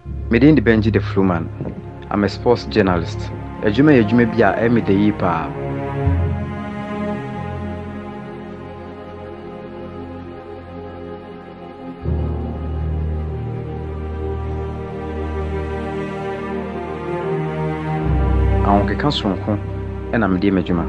Medin the Benji the Fluman. I'm a sports journalist. Ejume bia emi de yi pa. Awon ke kan sonko e na mede medjuma.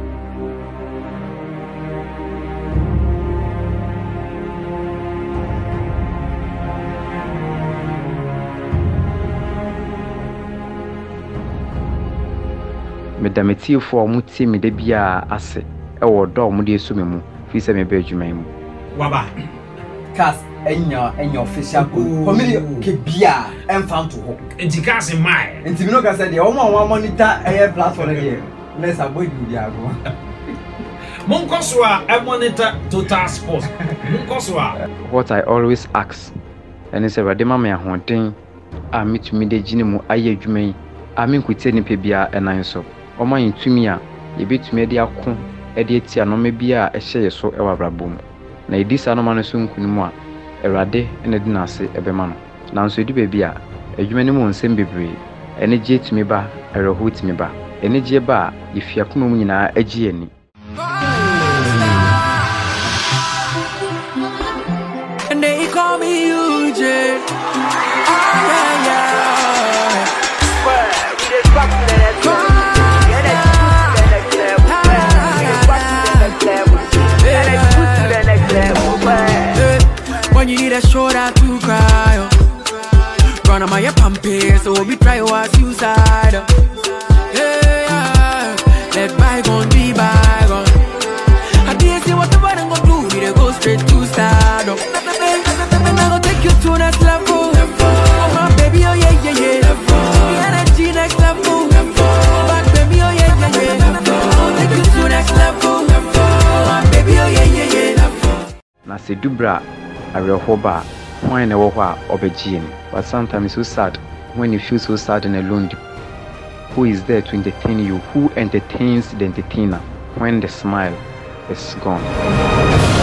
Medameti fo muti me de bia ase e wo do mo de so me mu fi se me ba adwuma mu waba cast enya official code family ke bia enfam to ho enti cast in my enti me no ka say de o mo monitor platform there let's avoid the ago Munkoswa I monitor Total Sports Munkoswa what I always ask and is a ma me ahoden a metumi de gine mu aye adwuma yi a me nkutie ni pe bia enan so Oma yintumi a yebetumi de akon de atia no me bia a ehye so e wabrabom na edisa no ma no so nkunimu a Erade ene di na ase ebema no nanso edi bebi a adwuma ni mu nsem bebre ene gye tumi ba ereho tumi ba ene gye ba ifia kuma mu nyina agye ani and they call me UJ when you need a shoulder to cry, run on my pampers, so we try our suicide. Yeah, let bygone be bygone. I didn't see what the button go do, we go straight to stardom. And I go take you to next level. Oh my baby, oh yeah, yeah, yeah. The energy next level. Back baby, oh yeah, yeah, yeah. Take you to next level. Oh my baby, oh yeah, yeah, yeah. na se dubra arehoba when na wo ho a obegye but sometimes so sad when you feel so sad and alone. Who is there to entertain you? Who entertains the entertainer when the smile is gone?